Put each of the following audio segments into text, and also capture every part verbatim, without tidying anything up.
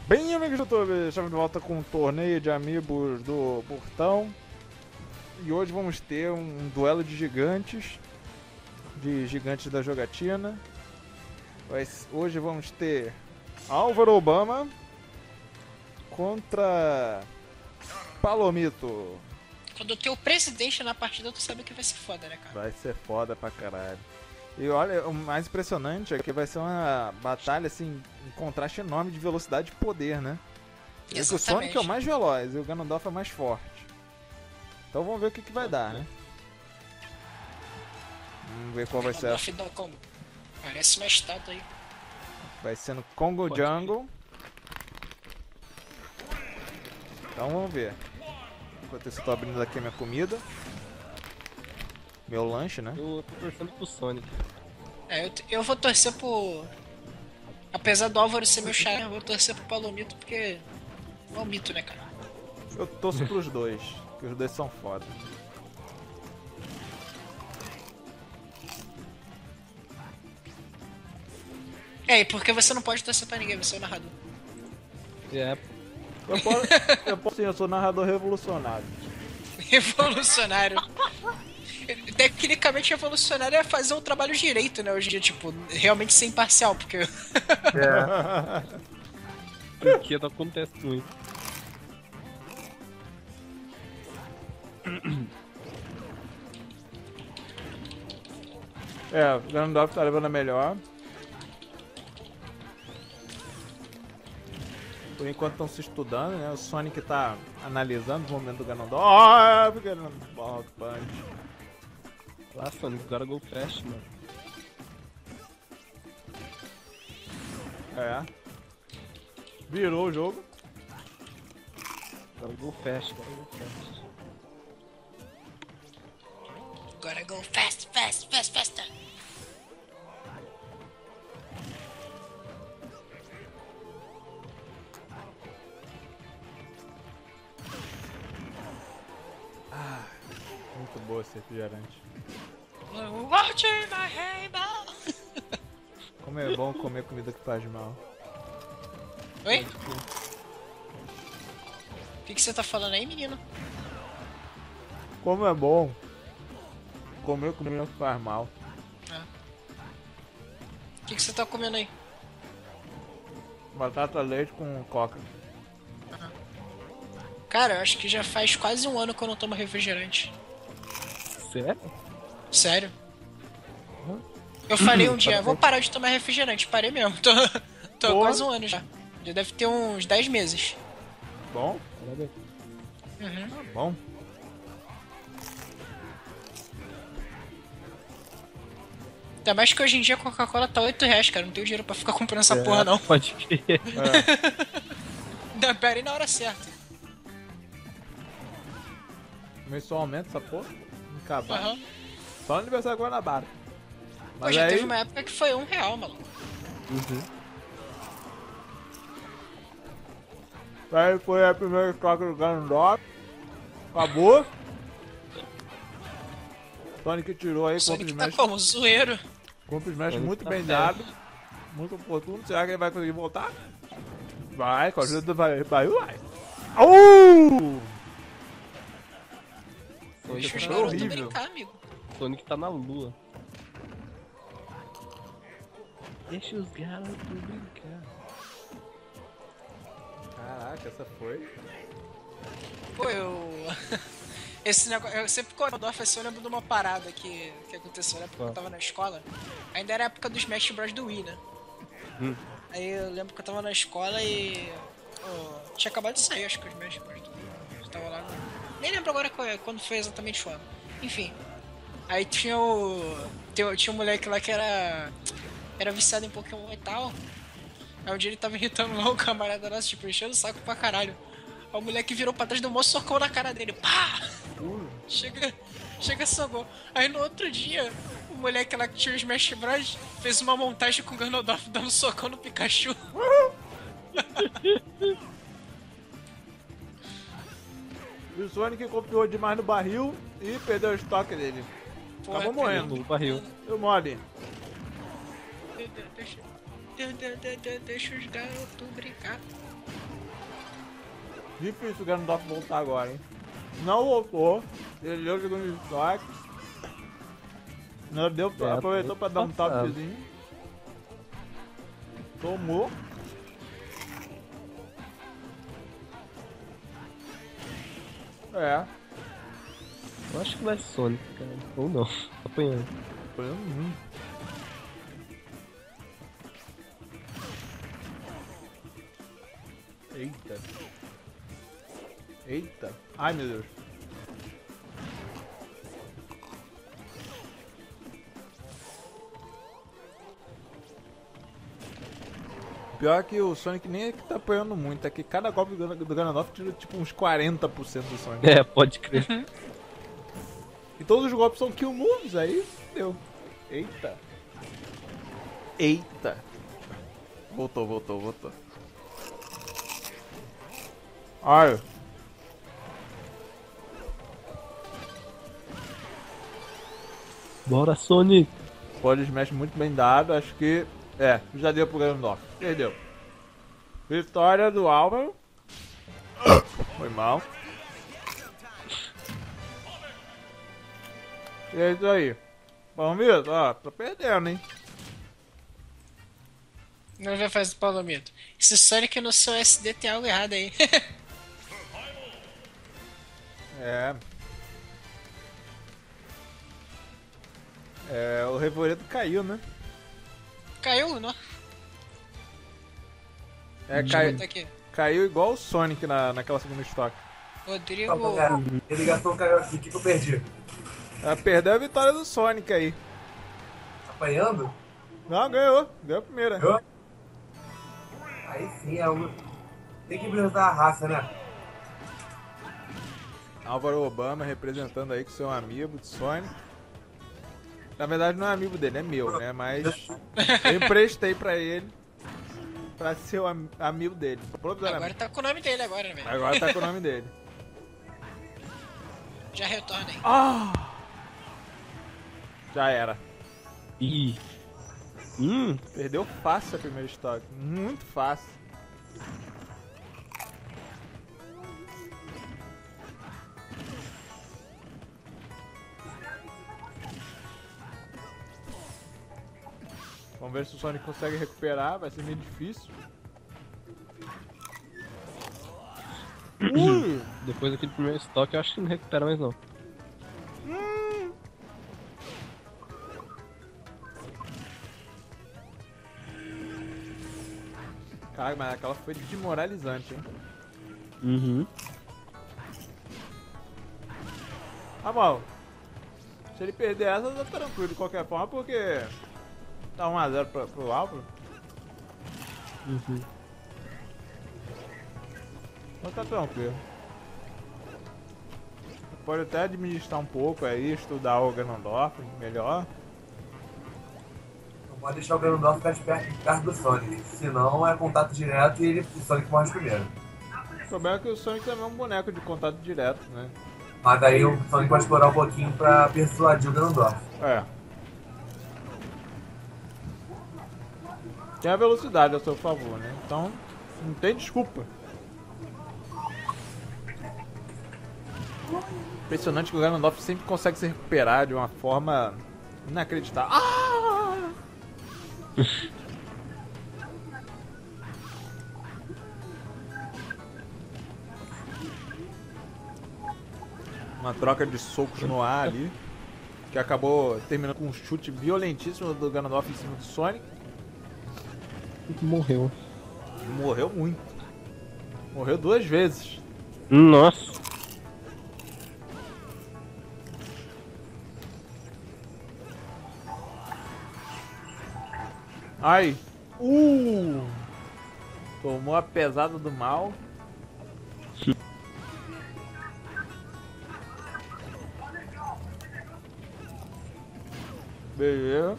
Bem, amigos do YouTube, estamos de volta com um torneio de amigos do Portão. E hoje vamos ter um duelo de gigantes, de gigantes da jogatina. Mas hoje vamos ter Álvaro Obama contra Palomito. Quando tem o presidente na partida, tu sabe que vai ser foda, né, cara? Vai ser foda pra caralho. E olha, o mais impressionante é que vai ser uma batalha, assim, um contraste enorme de velocidade e poder, né? E o Sonic é o mais veloz e o Ganondorf é o mais forte. Então vamos ver o que, que vai dar, né? Vamos ver qual vai ser a... Parece uma estátua aí. Vai ser no Congo Jungle. Então vamos ver. Enquanto isso eu tô abrindo aqui a minha comida. Meu lanche, né? Eu tô torcendo pro Sonic. É, eu, eu vou torcer pro... Apesar do Álvaro ser meu charme, eu vou torcer pro Palomito, porque é um mito, né, cara? Eu torço pros dois, que os dois são foda. É, e porque você não pode torcer pra ninguém, você é o narrador. É. Eu posso, eu posso sim, eu sou narrador revolucionário. Revolucionário. Tecnicamente, revolucionário é fazer um trabalho direito, né? Hoje em dia, tipo, realmente ser imparcial, porque... É. Porque não acontece muito. É, o Ganondorf tá levando a melhor. Por enquanto estão se estudando, né? O Sonic tá analisando o movimento do Ganondorf. Ah, porque ele não Rock Punch. Lá, Sonic, agora go fast, mano. É. Virou o jogo. Agora go fast, agora go fast. Gotta go fast, fast, fast, faster. Ah, muito boa esse refrigerante. Watching my rainbow. Como é bom comer comida que faz mal. Oi? O que, que você tá falando aí, menino? Como é bom comer comida que faz mal. Ah. O que, que você tá comendo aí? Batata leite com coca. Cara, eu acho que já faz quase um ano que eu não tomo refrigerante. Sério? Sério? Eu falei um dia, vou parar de tomar refrigerante. Parei mesmo. Tô, tô Porra. quase um ano já. Já deve ter uns dez meses. Bom? Uhum. Tá bom. Ainda mais que hoje em dia a Coca-Cola tá oito reais, cara. Não tenho dinheiro pra ficar comprando essa É, porra, não. Pode crer. É. Ainda pera aí na hora certa. Mensalmente essa porra? Acabar. Aham. Só no aniversário da Guanabara. Pô, Mas já aí... teve uma época que foi um real, maluco. Uhum. Aí foi a primeira troca do Ganondorf. Acabou. Sonic tirou aí O com o Sonic tá Smash. como? Zoeiro. Com o Smash Sonic muito tá bem certo. dado. Muito oportuno. Será que ele vai conseguir voltar? Vai, com a ajuda do vai, vai, vai. Uh! Sonic, Deixa os tá... garotos horrível. brincar, amigo. Sonic tá na lua. Deixa os garotos brincar. Caraca, essa foi. Pô, eu... Esse negócio... Eu sempre quando eu Dorf assim, eu lembro de uma parada que, que aconteceu na época que eu tava na escola. Ainda era a época do Smash Bros do Wii, né? Hum. Aí eu lembro que eu tava na escola e... Oh, tinha acabado de sair, acho que o Smash Bros do Wii. Eu tava lá no... Nem lembro agora qual- quando foi exatamente o ano. Enfim. Aí tinha o... Tinha, tinha um moleque lá que era... Era viciado em Pokémon e tal. Aí um dia ele tava irritando lá o camarada nosso, tipo, enchendo o saco pra caralho. Aí o moleque virou pra trás e deu um mó socão na cara dele. Pá! Chega, chega sogou. Aí no outro dia, o moleque lá que tinha o Smash Bros fez uma montagem com o Ganondorf dando socão no Pikachu. E o Sonic confiou demais no barril e perdeu o estoque dele. Porra, Acabou morrendo. No barril. Eu mole. Deixa, de- de- de- de- deixa os garotos brincar. Difícil o Ganondorf voltar agora, hein? Não voltou. Ele deu o segundo estoque. Não deu, É, aproveitou pra dar um passado. topzinho. Tomou. É. Eu acho que vai Sonic, cara. Ou não. Apanhando. Foi um. Eita. Eita. Ai, meu Deus. Pior que o Sonic nem é que tá apanhando muito, é que cada golpe do Gan- do Ganondorf tira tipo uns quarenta por cento do Sonic. É, pode crer. E todos os golpes são kill moves, aí deu. Eita. Eita. Voltou, voltou, voltou. Ai. Bora, Sonic. Pode smash muito bem dado, acho que... É, já deu pro Ganondorf. Perdeu. Vitória do Álvaro. Foi mal. E é isso aí. Vamos ver, ó, tô perdendo, hein. Não vai fazer Palomito. Esse Sonic no seu S D tem algo errado aí. É. É, o Revoredo caiu, né? Caiu, não? É, Deixa eu cai, botar aqui. caiu igual o Sonic na, naquela segunda estoque. Rodrigo. Rapaziada, a ligação caiu aqui, o que que eu perdi? É, perdeu a vitória do Sonic aí. Apanhando? Não, ganhou. Ganhou a primeira. Eu? Aí sim, é um... tem que representar a raça, né? Álvaro Obama representando aí com seu amigo de Sonic. Na verdade não é amigo dele, é meu, né? Mas eu emprestei pra ele pra ser o am amigo dele. Agora tá com o nome dele agora, né, velho? Agora tá com o nome dele. Já retorna aí. Ah! Já era. Ih. Hum. Perdeu fácil a primeira estoque. Muito fácil. Vamos ver se o Sonic consegue recuperar, vai ser meio difícil. Ui! Depois daquele primeiro estoque, eu acho que não recupera mais não. Caraca, mas aquela foi desmoralizante, hein? Uhum. Ah, mal. Se ele perder essa, tá tranquilo de qualquer forma, porque tá um a zero pra, pro Álvaro. Uhum. Então tá tranquilo. Pode até administrar um pouco aí, estudar o Ganondorf melhor. Não pode deixar o Ganondorf ficar de perto, perto do Sonic, senão é contato direto e ele, o Sonic morre primeiro. O problema é que o Sonic também é um boneco de contato direto, né? Mas daí o Sonic pode explorar um pouquinho pra persuadir o Ganondorf. É. Tem a velocidade a seu favor, né? Então, não tem desculpa. Impressionante que o Ganondorf sempre consegue se recuperar de uma forma inacreditável. Ah! Uma troca de socos no ar ali, que acabou terminando com um chute violentíssimo do Ganondorf em cima do Sonic. Morreu. Morreu muito. Morreu duas vezes. Nossa. Ai. Uh! Tomou a pesada do mal. Beleza.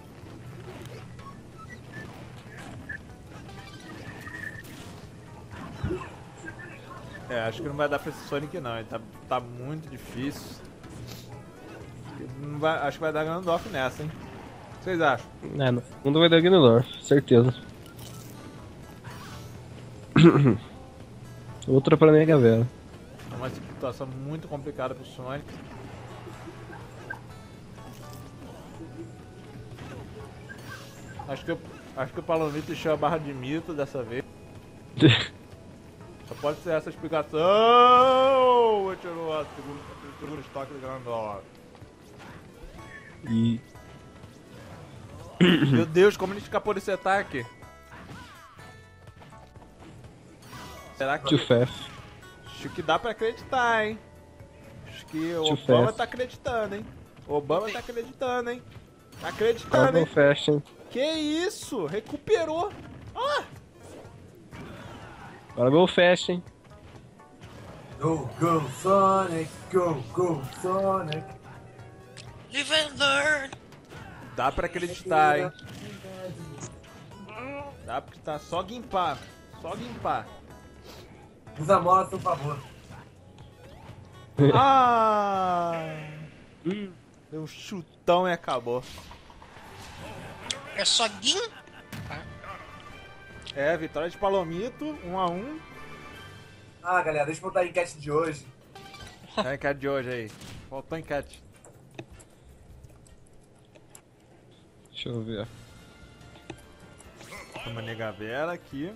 É, acho que não vai dar pra esse Sonic não, ele tá, tá muito difícil. Não vai, acho que vai dar Ganondorf nessa, hein? O que vocês acham? É, no fundo vai dar Ganondorf, certeza. Outra pra Mega Vera. É uma situação muito complicada pro Sonic. Acho que, eu, acho que o Palomito encheu a barra de mito dessa vez. Só pode ser essa explicação. Eu tirou o segundo, segundo estoque do Grandor. E... Meu Deus, como ele escapou desse ataque? Será que... Too fast. Acho que dá pra acreditar, hein? Acho que o Too Obama fast. tá acreditando, hein? O Obama tá acreditando, hein? Tá Tá acreditando, hein? no fast, hein? Que isso? Recuperou! Ah! Agora go fast, hein? Go, go, Sonic! Go, go, Sonic! Live and learn! Dá pra acreditar, hein? Dá pra acreditar. Só guimpar. Só guimpar. Usa a mola a seu favor. Ah! Hum. Deu um chutão e acabou. É só guim? É, vitória de Palomito, um a um. Ah, galera, deixa eu botar a enquete de hoje. É a enquete de hoje aí. Faltou enquete. Deixa eu ver. Uma Negavera aqui.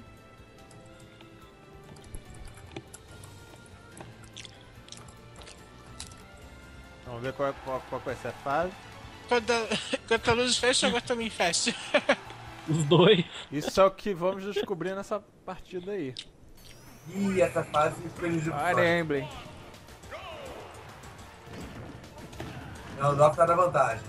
Vamos ver qual, é- qual, qual vai ser a fase. Quando, quando a luz fecha, agora também fecha. Os dois. Isso é o que vamos descobrir nessa partida aí. Ih, essa fase prejudica o Fire Sonic. Emblem. Não, o Doc tá na vantagem.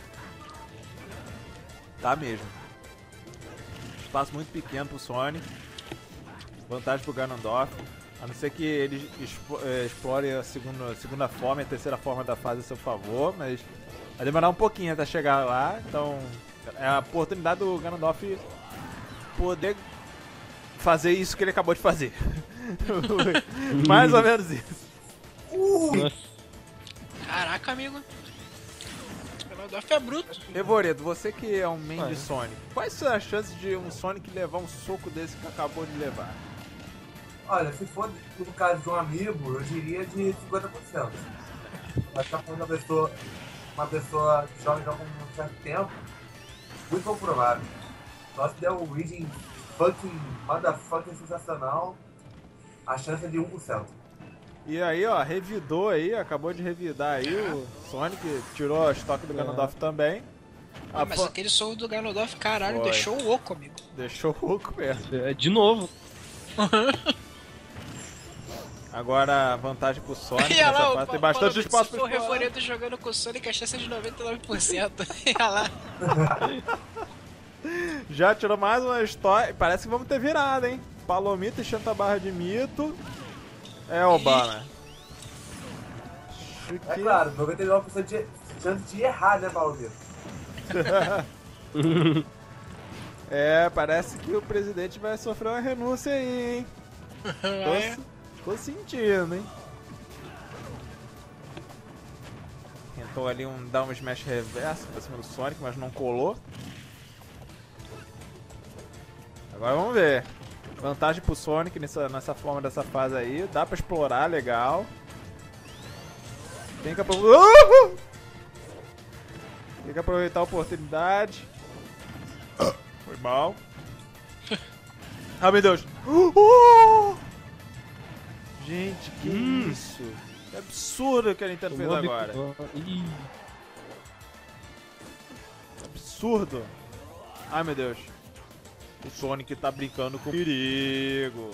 Tá mesmo. Espaço muito pequeno pro Sonic. Vantagem pro Ganondorf. A não ser que ele expo- eh, explore a segunda, a segunda forma e a terceira forma da fase a seu favor, mas vai demorar um pouquinho até chegar lá, então é a oportunidade do Ganondorf poder fazer isso que ele acabou de fazer. Mais ou menos isso. Nossa. Caraca, amigo. O Ganondorf é bruto. Evoredo, você que é um main Vai. de Sonic, quais são as chances de um Sonic levar um soco desse que acabou de levar? Olha, se for no caso de um amigo, eu diria de cinquenta por cento. Mas tá falando uma pessoa, uma pessoa que joga joga um certo tempo, muito pouco provável. Só se der o reading fucking motherfucking sensacional, a chance é de um por cento. E aí, ó, revidou aí, acabou de revidar aí o Sonic, tirou a estoque do Ganondorf também. Ah, A mas po- aquele som do Ganondorf, caralho, Foi. deixou o oco, amigo. Deixou o Hulk mesmo. É, de novo. Agora, vantagem pro Sonic E olha nessa lá, fase. o Tem bastante Paulo, espaço se pra for o explorar. Revoredo jogando com o Sonic, a chance é de noventa e nove por cento. E olha lá. Já tirou mais uma história. Parece que vamos ter virada, hein? Palomito enchendo a barra de mito. É, Obama. Acho É que- claro, noventa e nove por cento de chance de errar, né, Paulo Vitor? É, parece que o presidente vai sofrer uma renúncia aí, hein? É. Tô, tô sentindo, hein? Tentou ali um dar um smash reverso pra cima do Sonic, mas não colou. Agora vamos ver. Vantagem pro Sonic nessa, nessa forma dessa fase aí. Dá pra explorar, legal. Tem que aproveitar. Uhul! Tem que aproveitar a oportunidade. Foi mal. Ah, meu Deus. Uh! Gente, que Hum. isso? Que absurdo que a Nintendo fez Tomou agora. vitória. Ih, Absurdo. Ai, meu Deus. O Sonic tá brincando com perigo.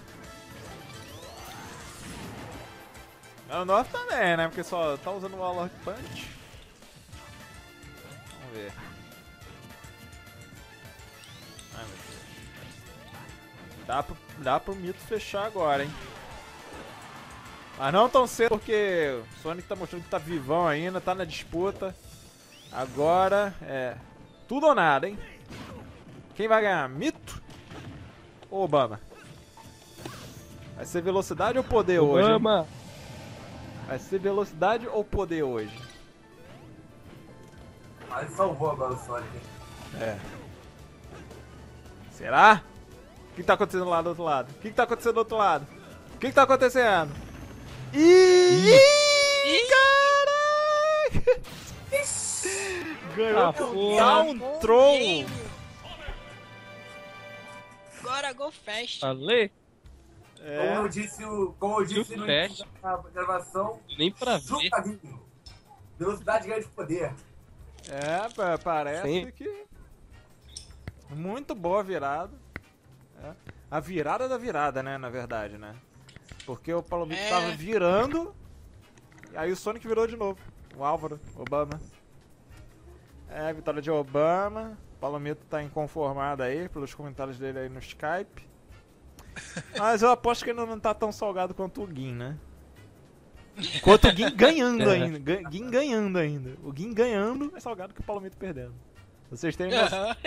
O North também, né? Porque só tá usando o Warlord Punch. Vamos ver. Ai, meu Deus. Dá pro, dá pro mito fechar agora, hein? Mas não tão cedo, porque o Sonic tá mostrando que tá vivão ainda, tá na disputa. Agora é tudo ou nada, hein? Quem vai ganhar? Mito ou Obama? Vai ser velocidade ou poder hoje? hein? Obama. Vai ser velocidade ou poder hoje? Mas salvou agora o Sonic, hein? É. Será? que tá acontecendo lá do outro lado? O que que tá acontecendo do outro lado? O que que tá acontecendo? Ih! Caraca! Ganhou Ah, por porra. down throw! Agora Go Fast. Falei? Como É, eu disse, o- como eu disse no Fast. início da gravação, Nem pra ver. Jucarinho. Velocidade ganha de poder. é, pa- parece Sim. que... Muito boa a virada. É. A virada da virada, né, na verdade, né? Porque o Palomito É. tava virando, e aí o Sonic virou de novo. O Álvaro, Obama. É, vitória de Obama. O Palomito tá inconformado aí, pelos comentários dele aí no Skype. Mas eu aposto que ele não tá tão salgado quanto o Gin, né? Quanto o Gin ganhando É. ainda. Ga- Gin ganhando ainda. O Gin ganhando é salgado que o Palomito perdendo. Vocês têm noção. Aham.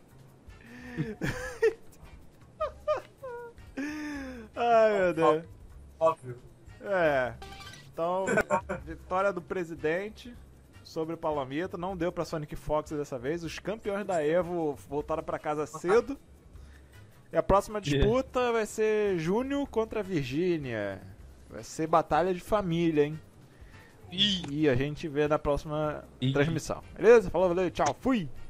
Ai, meu Deus. Óbvio. É. Então, vitória do presidente sobre o Palomito. Não deu pra Sonic Fox dessa vez. Os campeões da Evo voltaram pra casa cedo. E a próxima disputa vai ser Júnior contra Virgínia. Vai ser batalha de família, hein? Ih. E a gente vê na próxima Ih. transmissão. Beleza? Falou, valeu, tchau, fui!